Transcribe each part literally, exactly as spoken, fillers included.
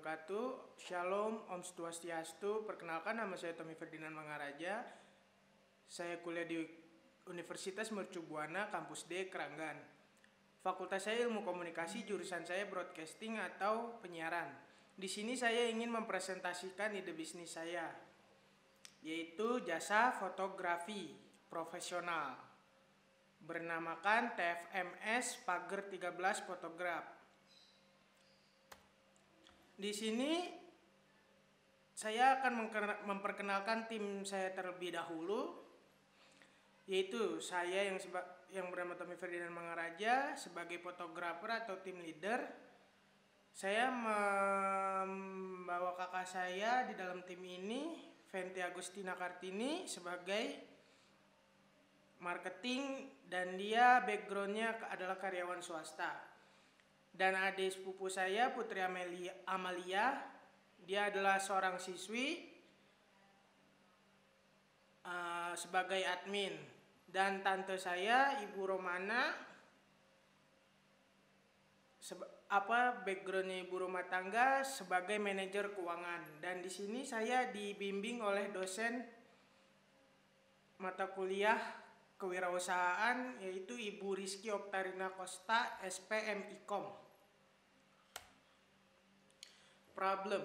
wabarakatuh. Shalom, Om Swastiastu. Perkenalkan, nama saya Tommy Ferdinand Mangaraja. Saya kuliah di Universitas Mercu Buana, Kampus D, Keranggan. Fakultas saya Ilmu Komunikasi, jurusan saya Broadcasting atau penyiaran. Di sini saya ingin mempresentasikan ide bisnis saya, yaitu jasa fotografi profesional, bernamakan T F M S Pager tiga belas Photograph. Di sini saya akan memperkenalkan tim saya terlebih dahulu, yaitu saya yang seba yang bernama Tommy Ferdinand Mangaraja sebagai fotografer atau tim leader. Saya membawa kakak saya di dalam tim ini, Fenty Agustina Kartini, sebagai marketing, dan dia backgroundnya adalah karyawan swasta. Dan adik sepupu saya, Putri Amelia, Amalia, dia adalah seorang siswi uh, sebagai admin. Dan tante saya, Ibu Romana, apa backgroundnya ibu rumah tangga sebagai manajer keuangan. Dan di sini saya dibimbing oleh dosen mata kuliah kewirausahaan, yaitu Ibu Rizky Oktarina Costa, S P M I-Kom. Problem.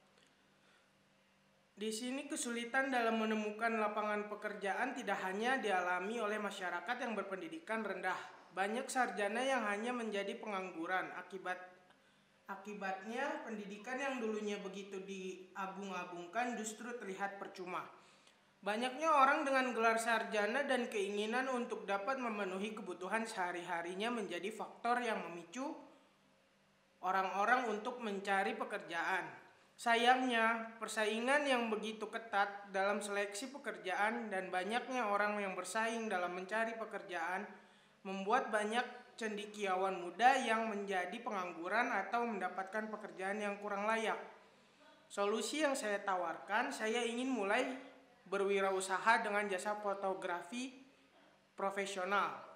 Di sini kesulitan dalam menemukan lapangan pekerjaan tidak hanya dialami oleh masyarakat yang berpendidikan rendah. Banyak sarjana yang hanya menjadi pengangguran. Akibat akibatnya pendidikan yang dulunya begitu diagung-agungkan justru terlihat percuma. Banyaknya orang dengan gelar sarjana dan keinginan untuk dapat memenuhi kebutuhan sehari-harinya menjadi faktor yang memicu orang-orang untuk mencari pekerjaan. Sayangnya, persaingan yang begitu ketat dalam seleksi pekerjaan dan banyaknya orang yang bersaing dalam mencari pekerjaan membuat banyak cendekiawan muda yang menjadi pengangguran atau mendapatkan pekerjaan yang kurang layak. Solusi yang saya tawarkan, saya ingin mulai berwirausaha dengan jasa fotografi profesional.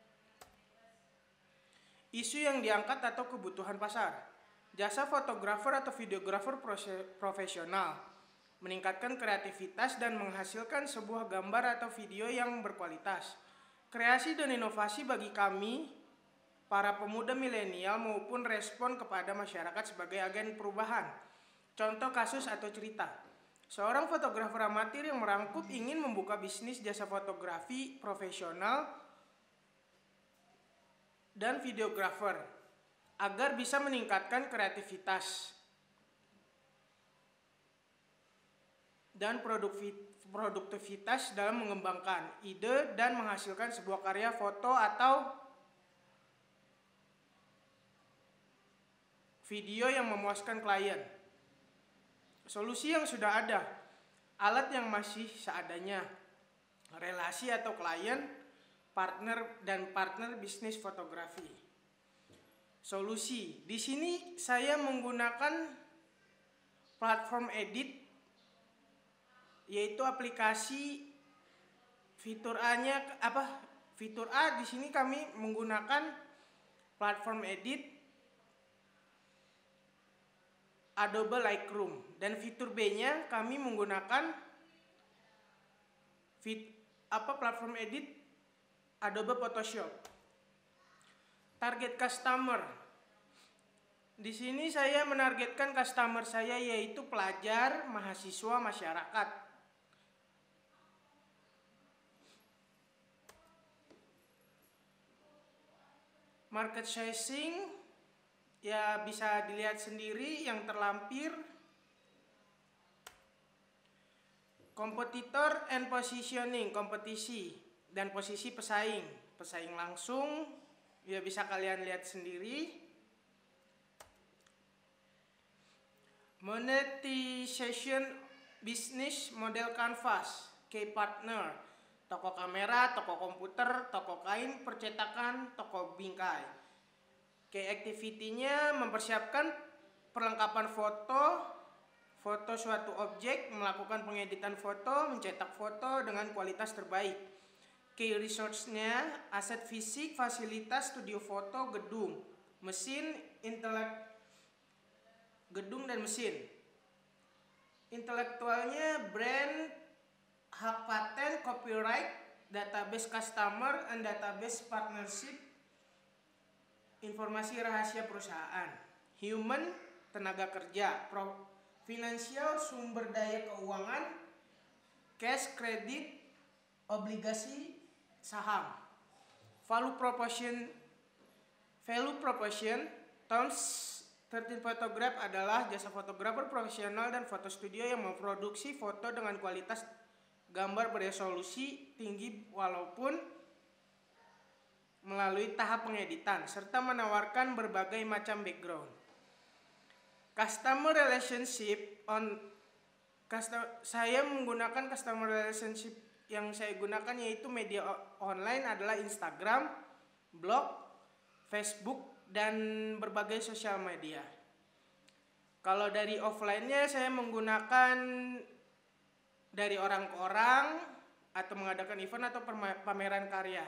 Isu yang diangkat atau kebutuhan pasar. Jasa fotografer atau videografer profesional meningkatkan kreativitas dan menghasilkan sebuah gambar atau video yang berkualitas. Kreasi dan inovasi bagi kami, para pemuda milenial, maupun respon kepada masyarakat sebagai agen perubahan. Contoh kasus atau cerita. Seorang fotografer amatir yang merangkup ingin membuka bisnis jasa fotografi profesional dan videografer agar bisa meningkatkan kreativitas dan produktivitas dalam mengembangkan ide dan menghasilkan sebuah karya foto atau video yang memuaskan klien. Solusi yang sudah ada, alat yang masih seadanya, relasi atau klien, partner dan partner bisnis fotografi. Solusi. Di sini saya menggunakan platform edit, yaitu aplikasi fitur A-nya apa? Fitur A di sini kami menggunakan platform edit Adobe Lightroom, dan fitur B-nya kami menggunakan fit, apa platform edit Adobe Photoshop. Target customer. Di sini saya menargetkan customer saya yaitu pelajar, mahasiswa, masyarakat. Market sizing ya bisa dilihat sendiri yang terlampir. Kompetitor and positioning, kompetisi dan posisi pesaing. Pesaing langsung ya bisa kalian lihat sendiri. Monetization business model canvas, key partner, toko kamera, toko komputer, toko kain, percetakan, toko bingkai. Key activity-nya mempersiapkan perlengkapan foto, foto suatu objek, melakukan pengeditan foto, mencetak foto dengan kualitas terbaik. Key resource-nya, aset fisik, fasilitas, studio foto, gedung, mesin, intelek, gedung dan mesin. Intelektualnya brand, hak paten, copyright, database customer, and database partnership, informasi rahasia perusahaan. Human, tenaga kerja. Pro, finansial, sumber daya keuangan, cash, kredit, obligasi, saham. Value proportion, value proportion, terms thirteen Photograph adalah jasa fotografer profesional dan foto studio yang memproduksi foto dengan kualitas gambar beresolusi tinggi walaupun melalui tahap pengeditan serta menawarkan berbagai macam background. Customer relationship on custom, saya menggunakan customer relationship yang saya gunakan yaitu media online adalah Instagram, blog, Facebook, dan berbagai sosial media. Kalau dari offline-nya saya menggunakan dari orang ke orang atau mengadakan event atau pameran karya.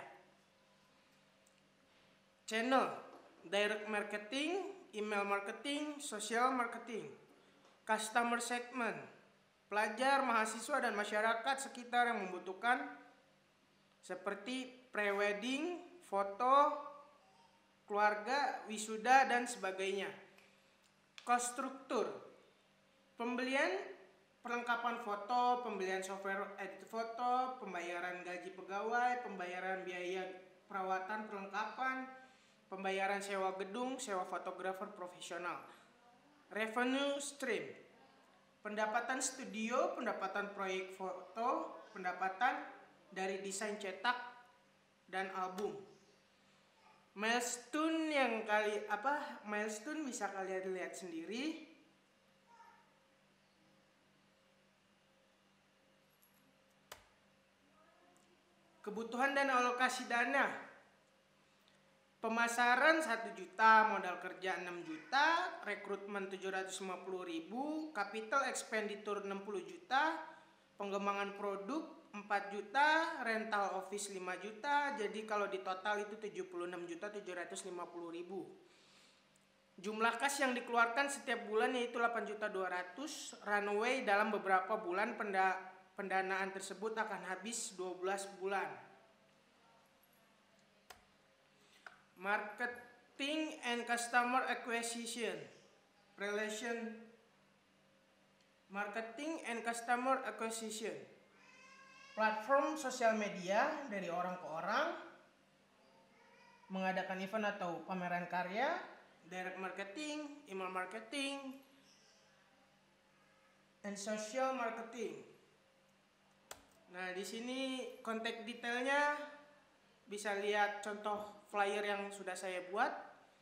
Channel, direct marketing, email marketing, social marketing. Customer segment, pelajar, mahasiswa, dan masyarakat sekitar yang membutuhkan seperti pre-wedding, foto, keluarga, wisuda, dan sebagainya. Cost struktur, pembelian perlengkapan foto, pembelian software edit foto, pembayaran gaji pegawai, pembayaran biaya perawatan perlengkapan, pembayaran sewa gedung, sewa fotografer profesional. Revenue stream, pendapatan studio, pendapatan proyek foto, pendapatan dari desain cetak dan album. Milestone yang kali apa? Milestone bisa kalian lihat sendiri. Kebutuhan dan alokasi dana. Pemasaran satu juta, modal kerja enam juta, rekrutmen tujuh ratus lima puluh ribu, capital expenditure enam puluh juta, pengembangan produk empat juta, rental office lima juta, jadi kalau di total itu tujuh puluh enam juta tujuh ratus lima puluh ribu. Jumlah kas yang dikeluarkan setiap bulan yaitu delapan juta dua ratus ribu, runway dalam beberapa bulan penda, pendanaan tersebut akan habis dua belas bulan. Marketing and customer acquisition relation. Marketing and customer acquisition, platform sosial media dari orang ke orang, mengadakan event atau pameran karya, direct marketing, email marketing, and social marketing. Nah, di sini kontak detailnya bisa lihat contoh flyer yang sudah saya buat.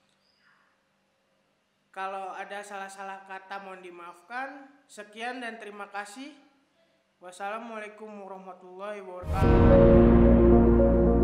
Kalau ada salah-salah kata mohon dimaafkan. Sekian dan terima kasih. Wassalamualaikum warahmatullahi wabarakatuh.